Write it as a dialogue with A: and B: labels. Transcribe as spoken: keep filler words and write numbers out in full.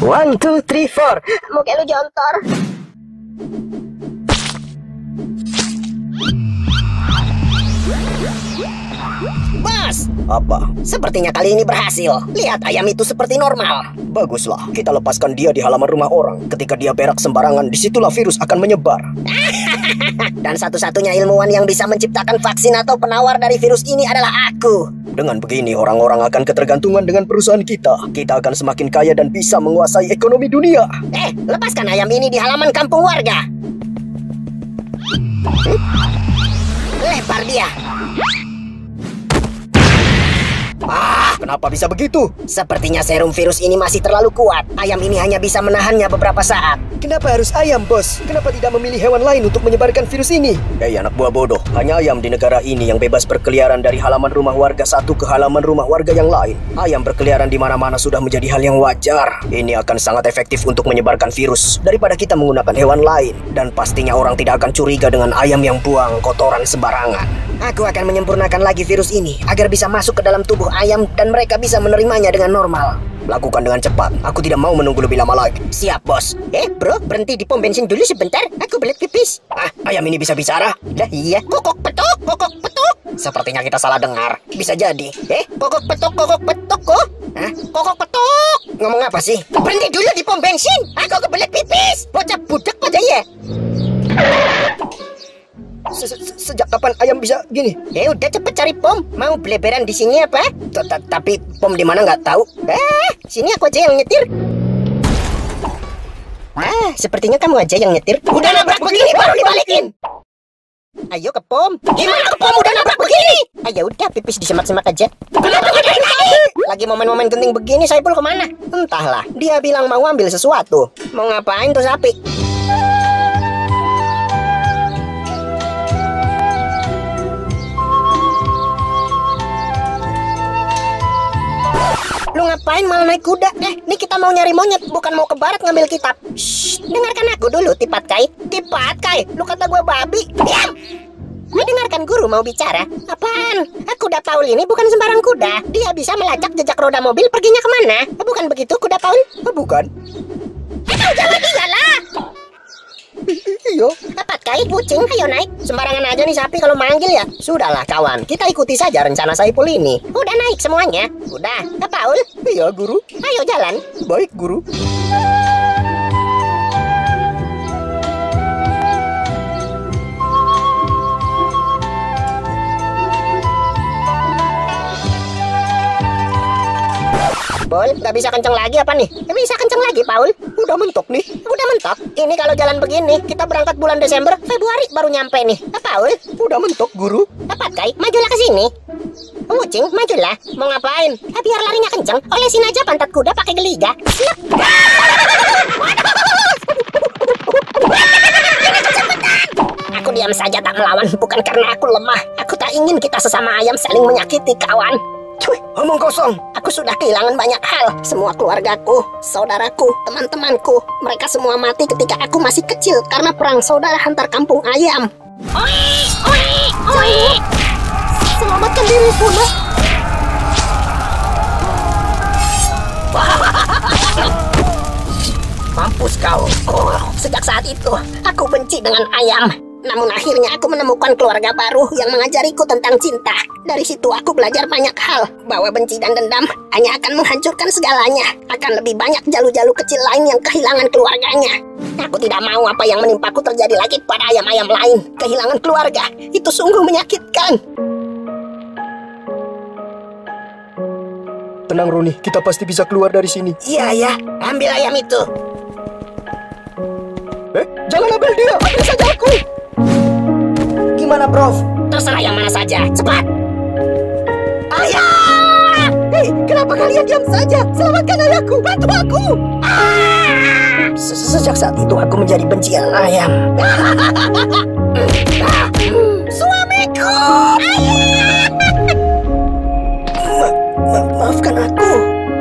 A: One, two, three, four.
B: Muka lu jontor. Bos,
A: Apa?
B: sepertinya kali ini berhasil. Lihat, ayam itu seperti normal.
A: Baguslah, kita lepaskan dia di halaman rumah orang. Ketika dia berak sembarangan, disitulah virus akan menyebar.
B: Dan satu-satunya ilmuwan yang bisa menciptakan vaksin atau penawar dari virus ini adalah aku.
A: Dengan begini, orang-orang akan ketergantungan dengan perusahaan kita. Kita akan semakin kaya dan bisa menguasai ekonomi dunia.
B: Eh, lepaskan ayam ini di halaman kampung warga. Hmm? Lempar dia.
A: Ah, kenapa bisa begitu?
B: Sepertinya serum virus ini masih terlalu kuat. Ayam ini hanya bisa menahannya beberapa saat.
A: Kenapa harus ayam, bos? Kenapa tidak memilih hewan lain untuk menyebarkan virus ini? Hei, anak buah bodoh. Hanya ayam di negara ini yang bebas berkeliaran dari halaman rumah warga satu ke halaman rumah warga yang lain. Ayam berkeliaran di mana-mana sudah menjadi hal yang wajar. Ini akan sangat efektif untuk menyebarkan virus daripada kita menggunakan hewan lain. Dan pastinya orang tidak akan curiga dengan ayam yang buang kotoran sembarangan.
B: Aku akan menyempurnakan lagi virus ini agar bisa masuk ke dalam tubuh ayam dan mereka bisa menerimanya dengan normal.
A: Lakukan dengan cepat. Aku tidak mau menunggu lebih lama lagi.
B: Siap, bos. Eh, bro, berhenti di pom bensin dulu sebentar. Aku belet pipis.
A: Ah, ayam ini bisa bicara?
B: Lah iya. Kokok petok, kokok petok.
A: Sepertinya kita salah dengar. Bisa jadi.
B: Eh, kokok petok, kokok petok kok. Hah? Kokok petok.
A: Ngomong apa sih?
B: Berhenti dulu di pom bensin. Aku kebelet pipis. Bocah budak pada ya.
A: Sejak kapan ayam bisa gini?
B: Eh, udah cepet cari pom. Mau beleberan di sini apa?
A: Tapi pom di mana nggak tahu.
B: Eh, sini aku aja yang nyetir. Ah, sepertinya kamu aja yang nyetir. Udah nabrak begini baru dibalikin. Ayo ke pom. Gimana ke pom udah nabrak begini? Ayo udah pipis di semak-semak aja. Kenapa gak dari tadi? Lagi momen-momen genting begini Saipul kemana? Entahlah, dia bilang mau ambil sesuatu. Mau ngapain tuh sapi? Lu ngapain malah naik kuda? Eh, ini kita mau nyari monyet, bukan mau ke barat ngambil kitab. Shh, dengarkan aku dulu, Tipat Kai. Tipat Kai, lu kata gua babi. Diam! Lu dengarkan guru mau bicara. Apaan? Kuda Paul ini bukan sembarang kuda. Dia bisa melacak jejak roda mobil perginya kemana. Bukan begitu, kuda Paul?
A: Bukan.
B: Itu jawab iyalah.
A: Iya.
B: Tepat Kai, kucing, ayo naik. Sembarangan aja nih sapi kalau manggil ya. Sudahlah kawan, kita ikuti saja rencana Saipul ini. Udah naik semuanya? Udah. Ke Paul?
A: Iya, guru.
B: Ayo jalan.
A: Baik, guru.
B: Bol, gak bisa kenceng lagi apa nih? Gak bisa kenceng lagi, Paul.
A: Udah mentok nih.
B: Udah mentok. Ini kalau jalan begini, kita berangkat bulan Desember, Februari baru nyampe nih. Eh, Paul?
A: Udah mentok, guru.
B: Tepat Kai, majulah ke sini. Kucing, majulah. Mau ngapain? Eh, biar larinya kenceng, olesin aja pantat kuda pakai geliga. Slep. Aku diam saja tak melawan, bukan karena aku lemah. Aku tak ingin kita sesama ayam saling menyakiti, kawan.
A: Cuy, omong kosong.
B: Aku sudah kehilangan banyak hal. Semua keluargaku, saudaraku, teman-temanku, mereka semua mati ketika aku masih kecil karena perang saudara antar kampung ayam. Oi, oi, oi. Selamatkan diri, Puna. Mampus kau. Oh, sejak saat itu, aku benci dengan ayam. Namun akhirnya aku menemukan keluarga baru yang mengajariku tentang cinta. Dari situ aku belajar banyak hal, bahwa benci dan dendam hanya akan menghancurkan segalanya. Akan lebih banyak jalu-jalu kecil lain yang kehilangan keluarganya. Aku tidak mau apa yang menimpaku terjadi lagi pada ayam-ayam lain. Kehilangan keluarga, itu sungguh menyakitkan.
A: Tenang, Roni, kita pasti bisa keluar dari sini.
B: Iya ya, ambil ayam itu.
A: Eh, jangan ambil dia, ambil saja aku. Gimana, Prof?
B: Terserah yang mana saja, cepat.
A: Ayah! Hei, kenapa kalian diam saja? Selamatkan ayahku, bantu aku.
B: Ah! Sejak saat itu aku menjadi benci ayam.
A: Suamiku! Ma ma maafkan aku.